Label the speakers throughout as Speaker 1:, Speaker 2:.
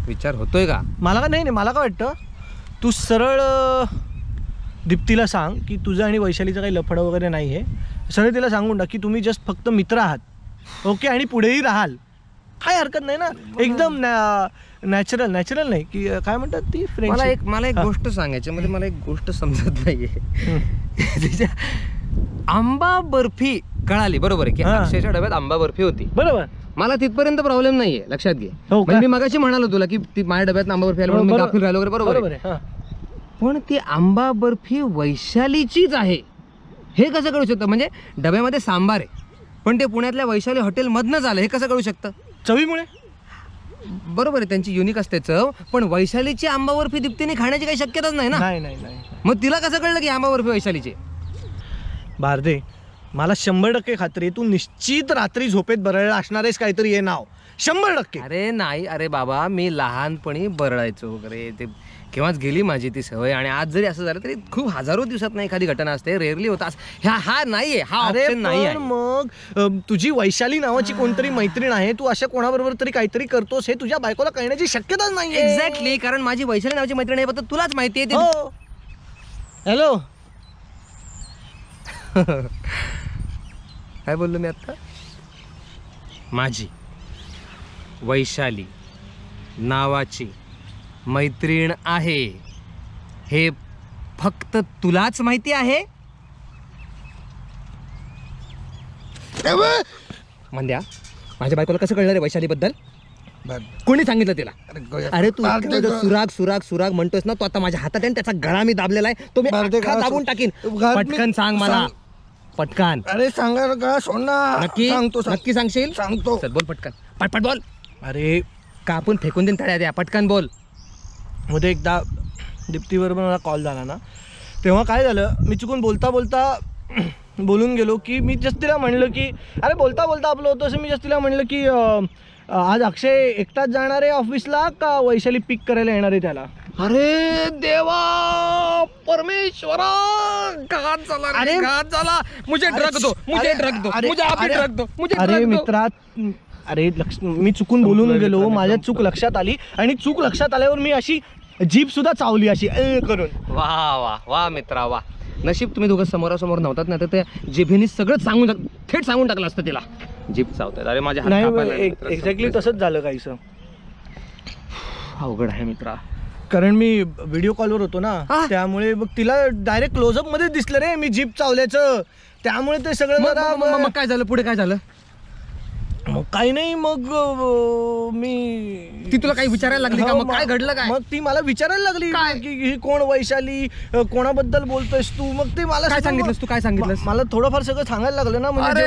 Speaker 1: विचार होतोय का?
Speaker 2: मला का नाही, मला काय वाटतं तू सरळ दीप्तीला सांग की तुझं आणि वैशालीचं काही लफडं वगैरे नाही आहे. सरळ तिला सांगून टाक की तुम्ही जस्ट फक्त मित्र आहात, ओके, आणि पुढेही राहाल. काय हरकत नाही ना, एकदम नॅचरल नाही की काय म्हणतात ती फ्रेंडशिप.
Speaker 1: मला एक गोष्ट सांगायची, म्हणजे मला एक गोष्ट समजत नाहीये. तिच्या आंबा बर्फी कळाली बरोबर आहे की अक्षयच्या डब्यात आंबा बर्फी होती,
Speaker 2: बरोबर.
Speaker 1: मला तिथपर्यंत प्रॉब्लेम नाहीये, लक्षात घे. मी मगाशी म्हणालो तुला की ती माझ्या डब्यात आंबा बर्फी आली म्हणून मी गाफील राहिलो वगैरे, बरोबर आहे. पण ती आंबा बर्फी वैशालीचीच आहे हे कसं कळू शकतं? म्हणजे डब्यामध्ये सांबार आहे पण ते पुण्यातल्या वैशाली हॉटेल मधनच आलं, हे कसं कळू शकतं?
Speaker 2: चवीमुळे.
Speaker 1: बरोबर आहे, त्यांची युनिक असते चव, पण वैशालीची आंबा बर्फी दीप्तीने खाण्याची काही शक्यताच नाही ना.
Speaker 2: नाही.
Speaker 1: मग तिला कसं कळलं की आंबा बर्फी वैशालीची?
Speaker 2: भारदे, मला 100% खात्री आहे तू निश्चित रात्री झोपेत बरळला असणार आहेस काहीतरी, हे नाव 100%.
Speaker 1: अरे नाही, अरे बाबा मी लहानपणी बरळायचो वगैरे, ते केव्हाच गेली माझी ती सवय. आणि आज जरी असं झालं तरी खूप हजारो दिवसात नाही एखादी घटना असते, रेअरली होता. हा नाहीये, हा ऑप्शन नाही आहे.
Speaker 2: मग तुझी वैशाली नावाची कोणतरी मैत्रीण आहे, तू अशा कोणाबरोबर तरी काहीतरी करतोस, हे तुझ्या बायकोला कळण्याची शक्यताच नाही.
Speaker 1: एक्झॅक्टली, कारण माझी वैशाली नावाची मैत्रीण आहे, फक्त तुलाच माहिती आहे.
Speaker 2: हो. हॅलो.
Speaker 1: काय बोललो मी आता? माझी वैशाली नावाची मैत्रीण आहे हे फक्त तुलाच माहिती आहे. मंद्या, माझ्या बायकोला कसं कळलं रे वैशाली बद्दल? कोणी सांगितलं तिला? अरे तू सुराग म्हणतोस ना, तो आता माझ्या हातात आहे, त्याचा गळा मी दाबलेला आहे, तो मी दाबून टाकीन. पटकन सांग मला, पटकन.
Speaker 2: अरे सांगा का, सोड ना.
Speaker 1: नक्की सांगशील?
Speaker 2: सांगतो.
Speaker 1: चल बोल पटकन, पटपट बोल.
Speaker 2: अरे
Speaker 1: कापून फेकून देईन तळ्या द्या, पटकन बोल.
Speaker 2: मध्ये एकदा दीप्तीबरोबर मला कॉल झाला ना, तेव्हा काय झालं, मी चुकून बोलता बोलून गेलो की मी जस्ट तिला म्हणलं की अरे बोलता आपलं होतं असं, मी जस्ट तिला म्हणलं की आज अक्षय एकटाच जाणार आहे ऑफिसला का वैशाली पिक करायला येणार आहे त्याला.
Speaker 1: अरे देवा परमेश्वरा, घात झाला, अरे घात झाला. मुझे ड्रग दो, मुझे ड्रग दो.
Speaker 2: अरे मित्रा, अरे मी चुकून बोलून गेलो, माझ्या चूक लक्षात आली, आणि चूक लक्षात आल्यावर मी अशी जीभ सुद्धा चावली अशी करून.
Speaker 1: वा मित्रा वा. नशीब तुम्ही दोघं समोरासमोर नव्हतात, नाही तर त्या जिभेनी सगळं थेट सांगून टाकलं असतं तिला. जीभ चावतात. अरे माझ्या
Speaker 2: नाही, एक्झॅक्टली तसंच झालं काहीसं.
Speaker 1: अवघड आहे मित्रा,
Speaker 2: कारण मी व्हिडिओ कॉलवर होतो ना, त्यामुळे मग तिला डायरेक्ट क्लोजअप मध्ये दिसलं रे मी जीभ चावल्याचं, त्यामुळे ते सगळं.
Speaker 1: मग काय झालं पुढे, काय झालं?
Speaker 2: मग काही नाही, मग मी
Speaker 1: ती तुला काही विचारायला लागली का? मग काय घडलं काय?
Speaker 2: मग ती मला विचारायला लागली की ही कोण वैशाली, कोणाबद्दल बोलतोयस तू. मग ते मला
Speaker 1: काय सांगितलंस तू, काय सांगितलंस?
Speaker 2: मला थोडंफार सगळं सांगायला लागलं ना. म्हणजे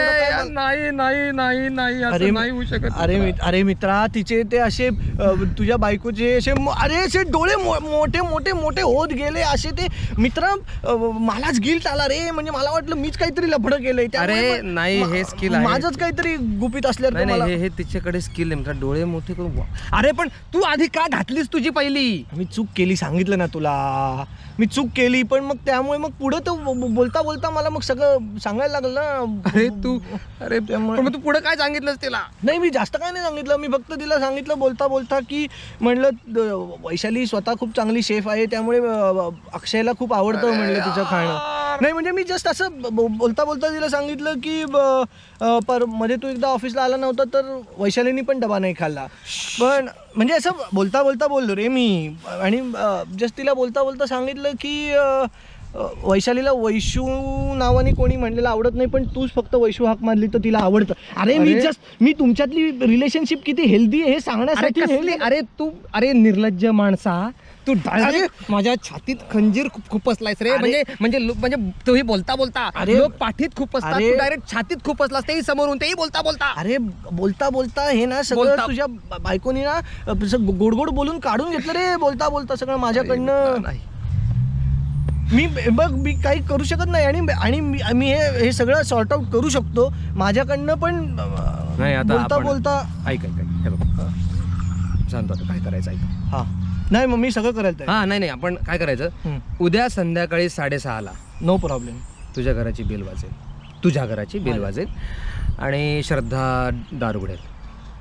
Speaker 1: नाही होऊ शकत.
Speaker 2: अरे मित्रा, तिचे ते असे तुझ्या बायकोचे असे डोळे मोठे होत गेले असे. ते मित्रा मलाच गिल्ट आला रे, म्हणजे मला वाटलं मीच काहीतरी लफडं केलंय.
Speaker 1: अरे नाही, हे स्किल आहे,
Speaker 2: माझंच काहीतरी गुपित असल्या.
Speaker 1: नाही हे तिच्याकडे स्किल आहे, डोळे मोठे करून. अरे पण तू आधी का घातलीस तुझी पहिली?
Speaker 2: मी चूक केली, सांगितलं ना तुला, मी चूक केली. पण मग त्यामुळे मग पुढे तो बोलता मला मग सगळं सांगायला लागलं ना.
Speaker 1: अरे त्यामुळे तू पुढे काय सांगितलंस तिला?
Speaker 2: नाही, मी जास्त काय नाही सांगितलं. मी फक्त तिला सांगितलं बोलता की म्हणलं वैशाली स्वतः खूप चांगली शेफ आहे, त्यामुळे अक्षयला खूप आवडतं म्हणलं तिचं खाणं. नाही म्हणजे मी जस्ट असं बोलता तिला सांगितलं की मध्ये तू एकदा ऑफिसला आला नव्हता तर वैशालीनी पण डबा नाही खाल्ला. पण म्हणजे असं बोलता बोललो रे मी. आणि जस्ट तिला बोलता सांगितलं की वैशालीला वैशू नावाने कोणी म्हणलेलं आवडत नाही, पण तूच फक्त वैशू हाक मारली तर तिला आवडतं. मी तुमच्यातली रिलेशनशिप किती हेल्दी आहे हे सांगण्यासाठी.
Speaker 1: अरे निर्लज्ज माणसा, तू डायरेक्ट माझ्या छातीत खंजीर खूप असलायस रे. म्हणजे तोही बोलता लोक पाठीत खूप असतात, तू डायरेक्ट छातीत खूप असलास, तेही समोरून, तेही बोलता.
Speaker 2: अरे बोलता हे ना सगळं तुझ्या बायकोनी ना गोड बोलून काढून घेतलं रे. बोलता सगळं माझ्याकडनं. मी काही करू शकत नाही, आणि मी हे सगळं सॉर्ट आउट करू शकतो माझ्याकडनं, पण
Speaker 1: नाही. आता
Speaker 2: बोलता
Speaker 1: ऐक हे बघ, सांगतो आता काय करायचं. ऐक.
Speaker 2: हा नाही, मग मी सगळं करायला.
Speaker 1: नाही आपण काय करायचं, उद्या संध्याकाळी 6:30ला
Speaker 2: नो प्रॉब्लेम
Speaker 1: तुझ्या घराची बेल वाजेल, आणि श्रद्धा दार उघडेल.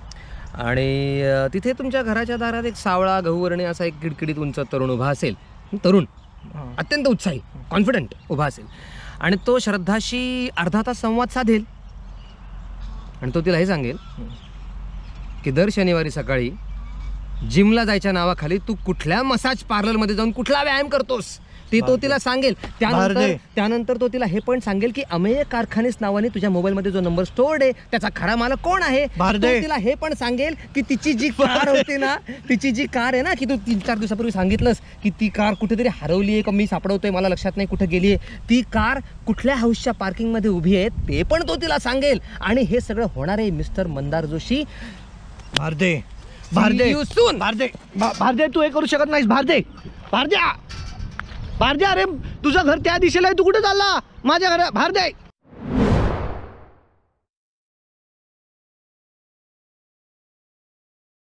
Speaker 1: आणि तिथे तुमच्या घराच्या दारात एक सावळा गहूवर्णी असा एक किडकिडीत उंच तरुण उभा असेल. तरुण, अत्यंत उत्साही, कॉन्फिडंट उभा असेल आणि तो श्रद्धाशी अर्धा तास संवाद साधेल आणि तो तिला हे सांगेल की दर शनिवारी सकाळी जिमला जायच्या नावाखाली तू कुठल्या मसाज पार्लरमध्ये जाऊन कुठला व्यायाम करतोस ते तो तिला सांगेल. त्यानंतर तो तिला हे पण सांगेल की अमेय कारखानेस नावाने तुझ्या मोबाईलमध्ये जो नंबर स्टोर्ड आहे त्याचा खरा मालक कोण आहे. तो तिला हे पण सांगेल की तिची जी कार होती ना, तिची जी कार आहे ना, की तू 3-4 दिवसापूर्वी सांगितलंस की ती कार कुठेतरी हरवली आहे का मी सापडवतोय मला लक्षात नाही कुठे गेली आहे, ती कार कुठल्या हाऊसच्या पार्किंगमध्ये उभी आहे ते पण तो तिला सांगेल. आणि हे सगळं होणार आहे मिस्टर मंदार जोशी.
Speaker 2: भारदे तू हे करू शकत नाहीस. भारद्या अरे तुझं घर त्या दिशेला आहे, तू कुठे चालला माझ्या घरा? भारदे